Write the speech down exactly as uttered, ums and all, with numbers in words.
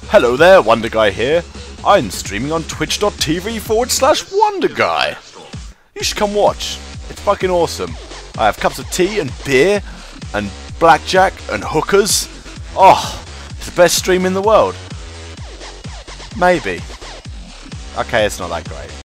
Hello there, Wonder Guy here. I'm streaming on twitch.tv forward slash Wonder Guy. You should come watch. It's fucking awesome. I have cups of tea and beer and blackjack and hookers. Oh, it's the best stream in the world. Maybe. Okay, it's not that great.